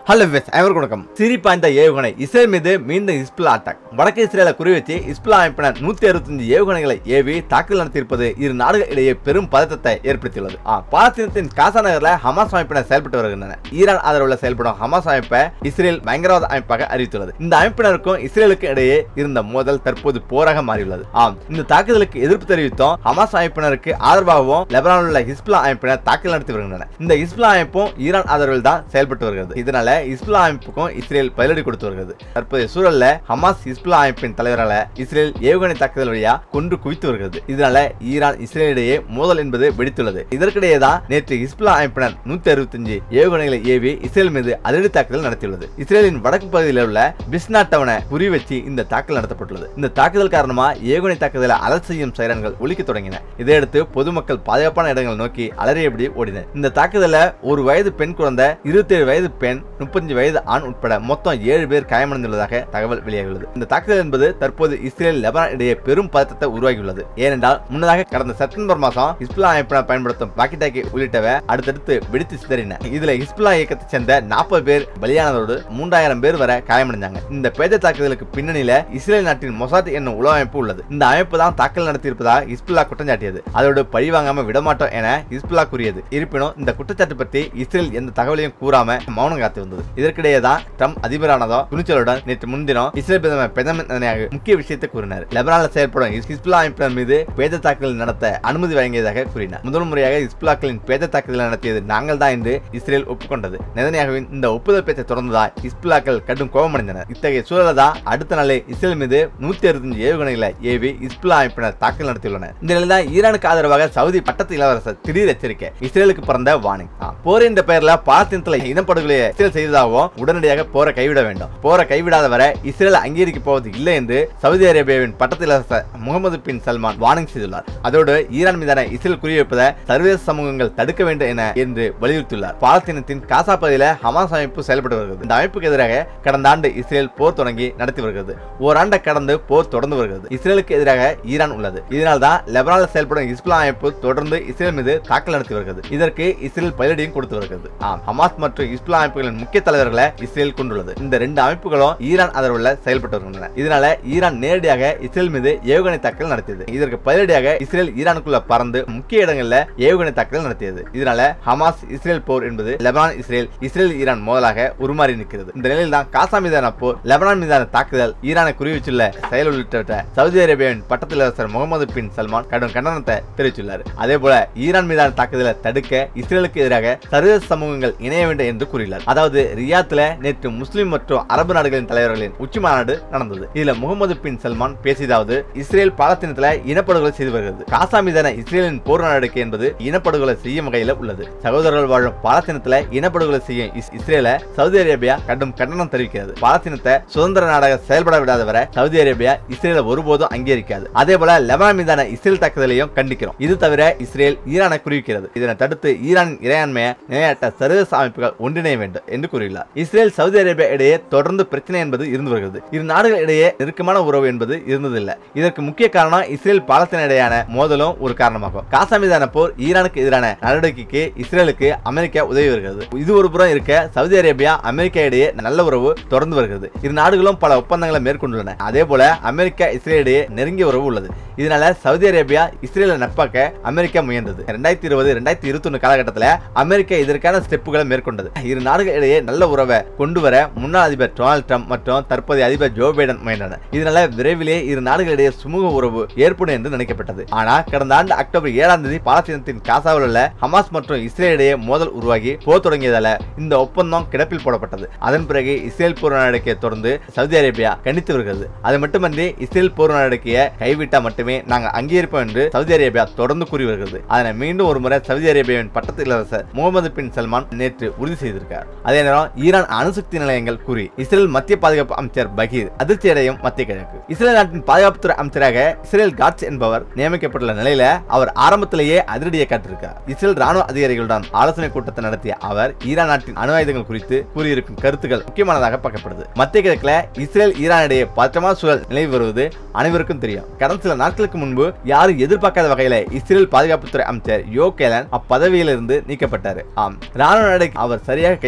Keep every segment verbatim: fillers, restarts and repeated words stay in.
Hello வெஸ் அனைவருக்கும் வணக்கம். சிரி பாய்ந்த ஏவுகணை இஸ்ரேல் மீது மீண்டும் ஹிஸ்புல்லா அட்டாக். வடக்கு இஸ்ரேலை குறிவச்சு ஹிஸ்புல்லா அமைப்பினர் நூத்தி அறுபத்தஞ்சு ஏவுகணைகளை ஏவி தாக்குதல் நடத்தியிருப்பது இரு நாடுகள் இடையே பெரும் பதற்றத்தை ஏற்படுத்தியுள்ளது. பாலஸ்தீனத்தின் காசா நகரில் ஹமாஸ் அமைப்பினர் செயல்பட்டு வருகின்றனர். ஈரான் ஆதரவுல செயல்படும் ஹமாஸ் அமைப்பை இஸ்ரேல் பயங்கரவாத அமைப்பாக அறிவித்துள்ளது. இந்த அமைப்பினருக்கும் இஸ்ரேலுக்கும் இடையே இருந்த மோதல் தற்போது போராக மாறியுள்ளது. ஆம், இந்த தாக்குதலுக்கு எதிர்ப்பு தெரிவித்தும் ஹமாஸ் அமைப்பினருக்கு ஆதரவாகவும் லெபனானில் உள்ள ஹிஸ்புல்லா அமைப்பினர் தாக்குதல் நடத்தி வருகின்றனர். இந்த ஹிஸ்புல்லா அமைப்பும் ஈரான் ஆதரவில் தான் செயல்பட்டு வருகிறது. இதனால ஹிஸ்புல்லா அமைப்புக்கும் இஸ்ரேல் பதிலடி கொடுத்து வருகிறது. தற்போதைய சூழல்ல ஹமாஸ் ஹிஸ்புல்லா அமைப்பின் தலைவரால இஸ்ரேல் ஏவுகணை தாக்குதல் வழியா கொன்று குவித்து வருகிறது. இதனால ஈரான் இஸ்ரேல் இடையே மோதல் என்பது வெடித்துள்ளது. இதற்கிடையே தான் நேற்று ஹிஸ்புல்லா அமைப்பினர் நூத்தி அறுபத்தஞ்சு ஏவுகணைகளை ஏவி இஸ்ரேல் மீது அதிரடி தாக்குதல் நடத்தியுள்ளது. இஸ்ரேலின் வடக்கு பகுதியில் உள்ள பிஸ்னா டவுனை குறிவச்சு இந்த தாக்குதல் நடத்தப்பட்டுள்ளது. இந்த தாக்குதல் காரணமா ஏவுகணை தாக்குதலை அலர்ட் செய்யும் சைரன்கள் ஒலிக்க தொடங்கின. இதையடுத்து பொதுமக்கள் பாதுகாப்பான இடங்களை நோக்கி அலறியபடி ஓடினர். இந்த தாக்குதல ஒரு வயது பெண் குழந்தை, இருபத்தி ஏழு வயது பெண், முப்பத்தஞ்சு வயது ஆண் உட்பட மொத்தம் ஏழு பேர் காயமடைந்துள்ளதாக தகவல் வெளியாகியுள்ளது. இந்த தாக்குதல் என்பது தற்போது இஸ்ரேல் லெபனான் இடையே பெரும் பதற்றத்தை உருவாகியுள்ளது. ஏனென்றால் முன்னதாக கடந்த செப்டம்பர் மாதம் ஹிஸ்புல்லா அமைப்பினர் பயன்படுத்தும் வாக்கி டாக்கி உள்ளிட்டவை அடுத்தடுத்து வெடித்து சிதறின. இதுல ஹிஸ்புல்லா இயக்கத்தை சேர்ந்த நாற்பது பேர் பலியானதோடு மூன்றாயிரம் பேர் வரை காயமடைந்தாங்க. இந்த பேஜ தாக்குதலுக்கு பின்னணியில இஸ்ரேல் நாட்டின் மொசாத் என்னும் உளவு அமைப்பு உள்ளது. இந்த அமைப்பு தான் தாக்கல் நடத்தியிருப்பதாக ஹிஸ்புல்லா குற்றம் சாட்டியது. அதோடு பழிவாங்காம விடமாட்டோம் என ஹிஸ்புல்லா கூறியது. இருப்பினும் இந்த குற்றச்சாட்டு பற்றி இஸ்ரேல் எந்த தகவலையும் கூறாம மௌனம் காத்து வந்தது. இதற்கிடையே தான் ட்ரம்ப் அதிபரானதோ துணிச்சலுடன் நேற்று முன்தினம் இஸ்ரேல் பிரதமர் பெஞ்சமின் நெதன்யாகு முக்கிய விஷயத்தை கூறினார். லெபனானில் செயல்படும் ஹிஸ்புல்லா அமைப்பினர் மீது பேஜ தாக்குதல் நடத்த அனுமதி வழங்கியதாக கூறினார். முதல் முறையாக ஹிஸ்புல்லாக்களின் பேஜ தாக்குதல் நடத்தியது நாங்கள் தான் என்று இஸ்ரேல் ஒப்புக்கொண்டது. நெதன்யாகுவின் இந்த ஒப்புதல் பேச்சை தொடர்ந்துதான் ஹிஸ்புல்லாக்கள் கடும் கோபமடைந்தனர். இத்தகைய சூழல் தான் அடுத்த நாளே இஸ்ரேல் மீது நூத்தி அறுபத்தஞ்சு ஏவுகணைகளை ஏவி ஹிஸ்புல்லா அமைப்பினர் தாக்குதல் நடத்தியுள்ளனர். இந்த நிலையில் தான் ஈரானுக்கு ஆதரவாக சவுதி பட்டத்து இளவரசர் திடீர் எச்சரிக்கை. இஸ்ரேலுக்கு பிறந்த வார்னிங். போர் என்ற பெயர்ல பாலஸ்தீனத்தில் இனப்படுகொலை இஸ்ரேல் செய்ததாகவும் உடனடியாக போரை கைவிட வேண்டும், போரை கைவிடாத வரை இஸ்ரேல் அங்கீகரிக்க போவது இல்லை என்று சவுதி அரேபியாவின் பட்டத்து இளவரசர் முகமது பின் சல்மான் வார்னிங் செய்துள்ளார். அதோடு ஈரான் மீதான இஸ்ரேல் குறிவைப்பதை சர்வதேச சமூகங்கள் தடுக்க வேண்டும் என என்று வலியுறுத்தியுள்ளார். பாலஸ்தீனத்தின் காசா பகுதியில் ஹமாஸ் அமைப்பு செயல்பட்டு வருகிறது. இந்த அமைப்புக்கு எதிராக கடந்த ஆண்டு இஸ்ரேல் போர் தொடங்கி நடத்தி வருகிறது. ஓராண்டை கடந்து போர் தொடர்ந்து வருகிறது. இஸ்ரேலுக்கு எதிராக ஈரான் உள்ளது. இதனால் தான் லெபனானில் செயல்படும் ஹிஸ்புல்லா அமைப்பு தொடர்ந்து இஸ்ரேல் மீது தாக்கல் நடத்தி வருகிறது. இதற்கு இஸ்ரேல் பதிலடியும் கொடுத்து வருகிறது. ஹமாஸ் மற்றும் ஹிஸ்புல்லா அமைப்புகளின் முக்கிய தலைவர்களை இஸ்ரேல் கொண்டுள்ளது. இந்த ரெண்டு அமைப்புகளும் ஈரான் ஆதரவுல செயல்பட்டு வருகின்றன. இதனால ஈரான் நேரடியாக இஸ்ரேல் மீது ஏவுகணை தாக்குதல் நடத்தியது. இதற்கு பதிலடியாக இஸ்ரேல் ஈரானுக்குள்ள பறந்து முக்கிய இடங்களில் ஏவுகணை தாக்குதல் நடத்தியது. இதனால ஹமாஸ் இஸ்ரேல் போர் என்பது லெபனான் இஸ்ரேல் இஸ்ரேல் ஈரான் மோதலாக உருமாறி நிற்கிறது. இந்த நிலையில் தான் காசா மீதான போர், லெபனான் மீதான தாக்குதல், ஈரானை குறிவிச்சுள்ள செயல் உள்ளிட்ட சவுதி அரேபியாவின் பட்டத்து இளவரசர் முகமது பின் சல்மான் கடும் கண்டனத்தை தெரிவித்துள்ளார். அதே போல ஈரான் மீதான தாக்குதலை தடுக்க இஸ்ரேலுக்கு எதிராக சர்வதேச சமூகங்கள் இணைய வேண்டும் என்று கூறினார். அதாவது ரியாத்ல நேற்று முஸ்லிம் மற்றும் அரபு நாடுகளின் தலைவர்களின் உச்சி மாநாடு நடந்தது. இதுல முகமது பின் சல்மான் பேசியதாவது, இஸ்ரேல் பாலஸ்தீனத்துல இனப்படுகொலை செய்து வருகிறது. காசா மீதான இஸ்ரேலின் போர் நடவடிக்கை என்பது இனப்படுகொலை செய்யும் வகையில் உள்ளது. சகோதரர்கள் வாழும் பாலஸ்தீனத்துல இனப்படுகொலை செய்யும் இஸ்ரேலை சவுதி அரேபியா கடும் கண்டனம் தெரிவிக்கிறது. பாலஸ்தீனத்தை சுதந்திர நாடாக செயல்பட விடாத வரை சவுதி அரேபியா இஸ்ரேலை ஒருபோதும் அங்கீகரிக்காது. அதே போல லெபனான் மீதான இஸ்ரேல் தாக்குதலையும் கண்டிக்கிறோம். இது தவிர இஸ்ரேல் ஈரானை குறிவிக்கிறது. இதனை தடுத்து ஈரானின் இறையாண்மையை நிலைநாட்ட சர்வதேச அமைப்புகள் ஒன்றிணைய வேண்டும் என்று கூறியுள்ளார். இஸ்ரேல் சவுதி அரேபியா இடையே தொடர்ந்து பிரச்சனை என்பது இருந்து வருகிறது. இரு நாடுகள் இடையே நெருக்கமான உறவு என்பது இருந்ததில்லை. இதற்கு முக்கிய காரணம் இஸ்ரேல் பாலஸ்தீன இடையான மோதலும் ஒரு காரணமாகும். காசா மீதான போர், ஈரானுக்கு எதிரான நடவடிக்கைக்கு இஸ்ரேலுக்கு அமெரிக்கா உதவி வருகிறது. இது ஒரு புறம் இருக்க, சவுதி அரேபியா அமெரிக்கா இடையே நல்ல உறவு தொடர்ந்து வருகிறது. இரு நாடுகளும் பல ஒப்பந்தங்களை மேற்கொண்டுள்ளன. அதே போல அமெரிக்கா இஸ்ரேல் இடையே நெருங்கிய உறவு உள்ளது. இதனால சவுதி அரேபியா இஸ்ரேலை நட்பாக்க அமெரிக்கா முயன்றது. இரண்டாயிரத்தி இருபது இரண்டாயிரத்தி இருபத்தி ஒன்னு காலகட்டத்தில் அமெரிக்கா இதற்கான ஸ்டெப்புகளை மேற்கொண்டது. இரு நாடுகள் இடையே நல்ல உறவை கொண்டு வர முன்னாள் அதிபர் டொனால்ட் ட்ரம்ப் மற்றும் தற்போதைய அதிபர் ஜோ பைடன் முயன்றனர். இதனால விரைவிலே இரு நாடுகளிடையே சுமூக உறவு ஏற்படும் என்று நினைக்கப்பட்டது. ஆனால் கடந்த ஆண்டு அக்டோபர் ஏழாம் தேதி பாலஸ்தீனத்தின் காசாவில் உள்ள ஹமாஸ் மற்றும் இஸ்ரேல் இடையே மோதல் உருவாகி போர் தொடங்கியதால இந்த ஒப்பந்தம் கிடப்பில் போடப்பட்டது. அதன் பிறகு இஸ்ரேல் போர் நடவடிக்கையை தொடர்ந்து சவுதி அரேபியா கண்டித்து வருகிறது. அது மட்டுமன்றி இஸ்ரேல் போர் நடவடிக்கையை கைவிட்டா மட்டுமே நாங்கள் அங்கீகரிப்போம் என்று சவுதி அரேபியா தொடர்ந்து கூறி வருகிறது. அதனை மீண்டும் ஒரு முறை சவுதி அரேபியாவின் பட்டத்து இளவரசர் முகமது பின் சல்மான் நேற்று உறுதி செய்திருக்கார். அதே நேரம் ஈரான் அணுசக்தி நிலையங்கள் கூறி இஸ்ரேல் மத்திய பாதுகாப்பு அமைச்சர் பகீர் அதிர்ச்சி அடையும் மத்திய கிழக்கு. இஸ்ரேல் நாட்டின் பாதுகாப்புத்துறை அமைச்சராக இஸ்ரேல் காட்ஸ் என்பவர் நியமிக்கப்பட்டுள்ள நிலையில அவர் ஆரம்பத்திலேயே அதிரடியை காட்டிருக்கார். இஸ்ரேல் ராணுவ அதிகாரிகளுடன் ஆலோசனை கூட்டத்தை நடத்திய அவர் ஈரான் நாட்டின் அணு ஆயுதங்கள் குறித்து கூறியிருக்கும் கருத்துக்கள் முக்கியமானதாக பார்க்கப்படுது. மத்திய கிழக்குல இஸ்ரேல் ஈரான் இடையே பதற்றமான சூழல் நிலவி வருவது அனைவருக்கும் தெரியும். கடந்த சில நாட்களுக்கு முன்பு யாரும் எதிர்பார்க்காத வகையில இஸ்ரேல் பாதுகாப்புத்துறை அமைச்சர் யோ கேலன் அப்பதவியிலிருந்து நீக்கப்பட்டார். ஆம், ராணுவ நடவடிக்கை அவர் சரியாக கையாளுகிறார்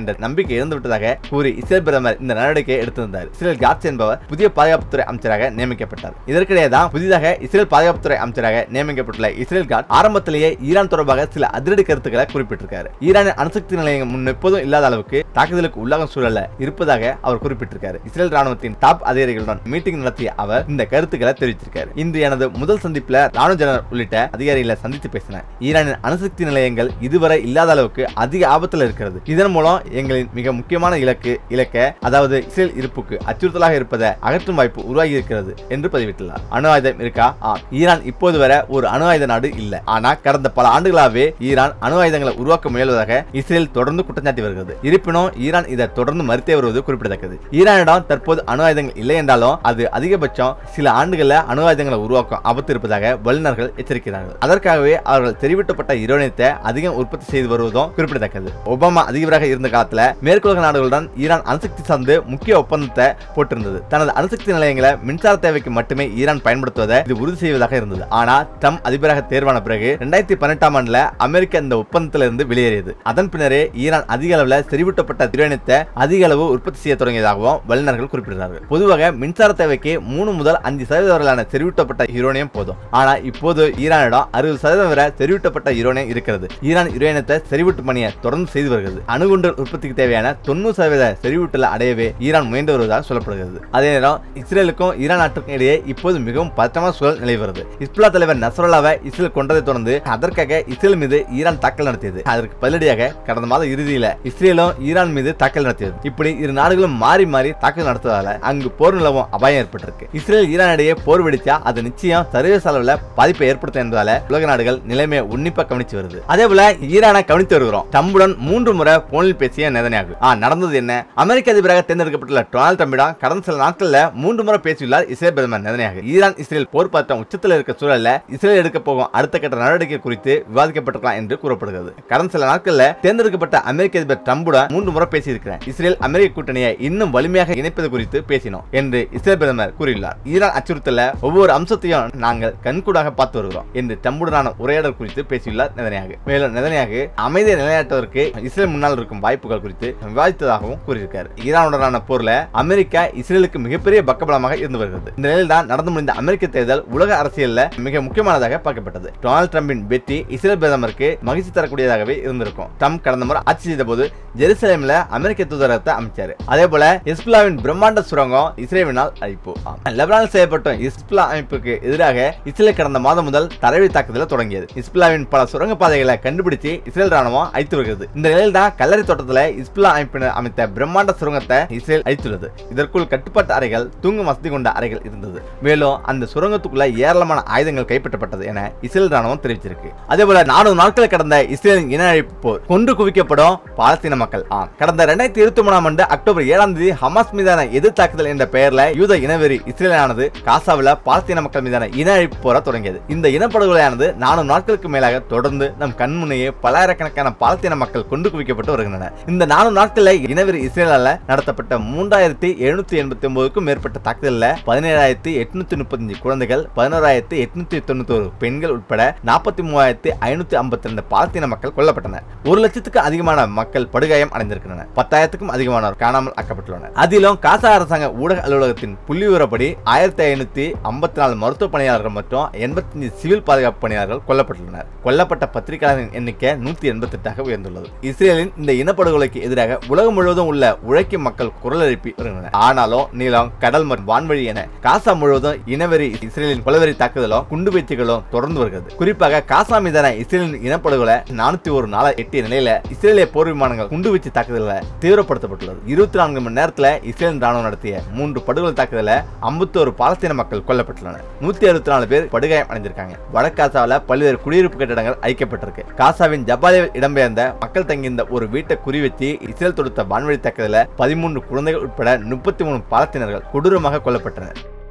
என்ற நம்பிக்கை இழந்துவிட்டதாக கூறி இஸ்ரேல் பிரதமர் இந்த நடவடிக்கையை எடுத்திருந்தார். இஸ்ரேல் காட்ஸ் என்பவர் புதிய பாதுகாப்புத்துறை அமைச்சராக நியமிக்கப்பட்டார். இதற்கிடையே தான் புதிதாக இஸ்ரேல் பாதுகாப்புத்துறை அமைச்சராக நியமிக்கப்பட்டுள்ள இஸ்ரேல் காட் ஆரம்பத்திலேயே ஈரான் தொடர்பாக சில அதிரடி கருத்துக்களை குறிப்பிட்டிருக்காரு. ஈரானின் அணுசக்தி நிலையம் முன் எப்போதும் இல்லாத அளவுக்கு தாக்குதலுக்கு உள்ளாகும் சூழல்ல இருப்பதாக அவர் குறிப்பிட்டிருக்காரு. இஸ்ரேல் ராணுவத்தின் டாப் அதிகாரிகளுடன் மீட்டிங் நடத்திய அவர் இந்த கருத்துக்களை தெரிவித்திருக்காரு. இன்று எனது முதல் சந்திப்புல ராணுவ ஜெனரல் உள்ளிட்ட அதிகாரிகளை சந்தித்து பேசினார். ஈரானின் அணுசக்தி நிலையங்கள் இதுவரை இல்லாத அளவுக்கு அதிக ஆபத்தில் இருக்கிறது. இதன் மூலம் எங்களின் மிக முக்கியமான இலக்கு இலக்க அதாவது இஸ்ரேல் இருப்புக்கு அச்சுறுத்தலாக இருப்பதை அகற்றும் வாய்ப்பு உருவாகி இருக்கிறது என்று பதிவிட்டுள்ளார். அணு ஆயுதம் இருக்கா? ஆம். ஈரான் இப்போது வரை ஒரு அணு ஆயுத நாடு இல்ல. ஆனா கடந்த பல ஆண்டுகளாகவே ஈரான் அணு ஆயுதங்களை உருவாக்க முயல்வதாக இஸ்ரேல் தொடர்ந்து குற்றச்சாட்டி வருகிறது. இருப்பினும் ஈரான் இதை தொடர்ந்து மறுத்தே வருவது குறிப்பிடத்தக்கது. ஈரானிடம் தற்போது அணு ஆயுதங்கள் இல்லை என்றாலும் அது அதிகபட்சம் சில ஆண்டுகளில் அணு ஆயுதங்களை உருவாக்கும் ஆபத்து இருப்பதாக வல்லுநர்கள் எச்சரிக்கிறார்கள். அதற்காகவே அவர்கள் தெரிவிக்கப்பட்ட யுரேனியத்தை அதிகம் உற்பத்தி செய்து வருவதும் குறிப்பிடத்தக்கது. ஒபாமா அதிபராக இருந்த காலத்தில் மேற்குலக நாடுகளுடன் ஈரான் அணுசக்தி சார்ந்து முக்கிய ஒப்பந்தத்தை போட்டிருந்தது. தனது அணுசக்தி நிலையங்களை மின்சார தேவைக்கு மட்டுமே ஈரான் பயன்படுத்துவதை இது உறுதி செய்வதாக இருந்தது. ஆனால் ட்ரம்ப் அதிபராக தேர்வான பிறகு இரண்டாயிரத்தி பதினெட்டாம் ஆண்டுல அமெரிக்கா இந்த ஒப்பந்தத்திலிருந்து வெளியேறியது. அதன் பின்னரே ஈரான் அதிக அளவில் செறிவூட்டப்பட்ட யுரேனியத்தை அதிக அளவு உற்பத்தி செய்ய தொடங்கியதாகவும் வல்லுநர்கள் குறிப்பிடுகிறார்கள். பொதுவாக மின்சார தேவைக்கு மூணு முதல் அஞ்சு சதவீதம் வரையிலான செறிவூட்டப்பட்ட யுரேனியம் போதும். ஆனால் இப்போது ஈரானிடம் அறுபது சதவீதம் வரை செறிவூட்டப்பட்ட யுரேனியம் இருக்கிறது. ஈரான் யுரேனியத்தை செறிவூட்டு பணியை தொடர்ந்து செய்து வருகிறது. அணுகுண்டு உற்பத்திக்கு தேவையான தொண்ணூறு சதவீத செறிவூட்டலை அடையவே ஈரான் முயன்று வருவதாக சொல்லப்படுகிறது. அதே நேரம் இஸ்ரேலுக்கும் ஈரான் நாட்டுக்கும் இடையே இப்போது மிகவும் பதற்றமான சூழல் நிலவி வருகிறது. ஹிஸ்புல்லா தலைவர் நஸ்ரல்லாவை இஸ்ரேல் கொண்டதை தொடர்ந்து அதற்காக இஸ்ரேல் மீது ஈரான் தாக்கல் நடத்தியது. அதற்கு பதிலடியாக கடந்த மாத இறுதியில் இஸ்ரேலும் ஈரான் மீது தாக்கல் நடத்தியது. இப்படி இரு நாடுகளும் மாறி மாறி தாக்கல் நடத்துவதால அங்கு போர் நிலவும் அபாயம் ஏற்பட்டிருக்கு. இஸ்ரேல் ஈரான் இடையே போர் வெடிச்சா அது நிச்சயம் சர்வதேச அளவில் பாதிப்பை ஏற்படுத்தும் என்பதால உலக நாடுகள் நிலைமையை உன்னிப்பா கவனிச்சு வருது. அதே போல ஈரானை கவனித்து வருகிறோம். ட்ரம்புடன் மூன்று முறை போனில் பேசிய நெதன்யாகு. ஆ நடந்தது என்ன? அமெரிக்க அதிபராக தேர்ந்தெடுக்கப்பட்டுள்ள டொனால்ட் ட்ரம்பிடம் கடந்த சில நாட்களில் மூன்று முறை பேசியுள்ளார் இஸ்ரேல் பிரதமர் நெதன்யாகு. ஈரான் இஸ்ரேல் போர் பதட்டம் உச்சத்தில் இருக்க சூழல்ல இஸ்ரேல் எடுக்க போகும் அடுத்த கட்ட நடவடிக்கை குறித்து விவாதிக்கப்பட்டிருக்கலாம் என்று கூறப்படுகிறது. கடந்த சில நாட்களில் தேர்ந்தெடுக்கப்பட்ட அமெரிக்க அதிபர் ட்ரம்புடன் மூன்று முறை பேசியிருக்கிறேன். இஸ்ரேல் அமெரிக்க கூட்டணியை இன்னும் வலிமையாக இணைப்பது குறித்து பேசினோம் என்று இஸ்ரேல் பிரதமர் கூறியுள்ளார். ஈரான் அச்சுறுத்தல ஒவ்வொரு அம்சத்தையும் நாங்கள் கண்கூடாக பார்த்து வருகிறோம் என்று ட்ரம்புடனான உரையாடல் குறித்து பேசியுள்ளார் நெதன்யாகு. மேலும் நெதன்யாகு அமைதியை நிலைநாட்டுவதற்கு இஸ்ரேல் முன்னால் இருக்கும் வாய்ப்புகள் குறித்து விவாதித்ததாகவும் கூறியிருக்கார். ஈரானுடனான போர்ல அமெரிக்கா இஸ்ரேலுக்கு மிகப்பெரிய பக்கபலமாக இருந்து வருகிறது. இந்த நிலையில் தான் நடந்து முடிந்த அமெரிக்க தேர்தல் உலக அரசியலில் மிக முக்கியமானதாக பார்க்கப்பட்டது. டொனால்ட் ட்ரம்பின் வெற்றி இஸ்ரேல் பிரதமருக்கு மகிழ்ச்சி தரக்கூடியதாகவே இருந்திருக்கும். ட்ரம்ப் கடந்த முறை ஆட்சி செய்த போது ஜெருசலேமில் அமெரிக்க தூதரகத்தை அமைச்சார். அதே போல ஹிஸ்புல்லாவின் பிரம்மாண்ட சுரங்கம் இஸ்ரேலினால் அழிப்பு. லெபனானில் செய்யப்பட்ட ஹிஸ்புல்லா அமைப்புக்கு எதிராக இஸ்ரேல் கடந்த மாதம் முதல் தரைவழி தாக்குதல் தொடங்கியது. ஹிஸ்புல்லாவின் பல சுரங்க பாதைகளை கண்டுபிடிச்சு இஸ்ரேல் ராணுவம் அழித்து வருகிறது. இந்த நிலையில் தான் கல்லறை தோட்டத்தில் ஹிஸ்புல்லா அமைப்பினர் அமைத்த பிரம்மாண்ட சுரங்கத்தை இஸ்ரேல் அழித்துள்ளது. இதற்குள் கட்டுப்பாட்டு அறைகள், தூங்கும் வசதி கொண்ட அறைகள் இருந்தது. மேலும் அந்த சுரங்கத்துக்குள்ள ஏராளமான ஆயுதங்கள் கைப்பற்றப்பட்டது என இஸ்ரேல் ராணுவம் தெரிவிச்சிருக்கு. அதே போல நானூறு நாட்கள் கடந்த இஸ்ரேலின் இன அழிப்பு போர் கொண்டு குவிக்கப்படும் பாலஸ்தீன மக்கள். ஆம் கடந்த இரண்டாயிரத்தி இருபத்தி மூணாம் ஆண்டு அக்டோபர் ஏழாம் தேதி ஹமாஸ் மீதான எதிர் தாக்குதல் என்ற பெயர்ல யூத இனவெறி இஸ்ரேலானது காசாவில் பாலஸ்தீன மக்கள் மீதான இன அழிப்பு போர தொடங்கியது. இந்த இனப்படுகொலையானது நானூறு நாட்களுக்கு மேலாக தொடர்ந்து நம் கண்முனையே பல்லாயிரக்கணக்கான பாலஸ்தீன மக்கள் கொண்டு குவிக்கப்பட்டு வருகின்றனர். இந்த நானூறு நாட்களில் இனவெறி இஸ்ரேலால நடத்தப்பட்ட மூன்றாயிரத்தி எழுநூத்தி எண்பத்தி ஒன்பதுக்கும் மேற்பட்ட தாக்குதலில் பதினேழாயிரத்தி எட்நூத்தி முப்பத்தஞ்சு குழந்தைகள், பதினோராயிரத்தி எட்நூத்தி தொண்ணூத்தி ஒரு பெண்கள் உட்பட நாற்பத்தி மூவாயிரத்தி ஐநூத்தி ஐம்பத்தி ரெண்டு பாலஸ்தீன மக்கள் கொல்லப்பட்டனர். ஒரு லட்சத்துக்கு அதிகமான மக்கள் படுகாயம் அடைந்திருக்கின்றனர். பத்தாயிரத்துக்கும் அதிகமானோர் காணாமல் ஆக்கப்பட்டுள்ளனர். அதிலும் காசா அரசாங்க ஊடக அலுவலகத்தின் புள்ளி விவரப்படி ஆயிரத்தி ஐநூத்தி ஐம்பத்தி நாலு மருத்துவ பணியாளர்கள் மற்றும் எண்பத்தி அஞ்சு சிவில் பாதுகாப்பு பணியாளர்கள் கொல்லப்பட்டுள்ளனர். கொல்லப்பட்ட பத்திரிகையாளர்களின் எண்ணிக்கை நூத்தி எண்பத்தி எட்டாக உயர்ந்துள்ளது. இஸ்ரேலின் இந்த இனப்படுகொலைக்கு எதிராக உலகம் முழுவதும் உள்ள உழைக்கும் மக்கள் குரல் எழுப்பி வருகின்றனர். ஆனாலும் நீளம், கடல் மற்றும் வான்வழி என காசா முழுவதும் இனவெறி இஸ்ரேலின் கொலவெறி தாக்குதலும் குண்டுவீச்சுகளும் தொடர்ந்து வருகிறது. குறிப்பாக காசா மீதான இஸ்ரேலின் இனப்படுகொலை நானூத்தி ஒரு நாளை எட்டிய நிலையில இஸ்ரேலிய போர் விமானங்கள் குண்டுவீச்சு தாக்குதல்கள் தீவிரப்படுத்தப்பட்டுள்ளது. இருபத்தி நான்கு மணி நேரத்தில் இஸ்ரேல் ராணுவம் நடத்திய மூன்று படுகொலை தாக்குதல ஐம்பத்தி ஒரு பாலஸ்தீன மக்கள் கொல்லப்பட்டுள்ளனர். நூத்தி அறுபத்தி நாலு பேர் படுகாயம் அடைந்திருக்காங்க. வடக்காசாவில் பல்வேறு குடியிருப்பு கட்டிடங்கள் அழிக்கப்பட்டிருக்கு. காசாவின் ஜபாலியில் இடம்பெயர்ந்த மக்கள் தங்கியிருந்த ஒரு வீட்டை குறிவச்சு இஸ்ரேல் தொடுத்த வான்வழி தாக்குதல பதிமூன்று குழந்தைகள் உட்பட முப்பத்தி மூணு பாலஸ்தீனர்கள் கொடூரமாக கொல்லப்பட்டனர்.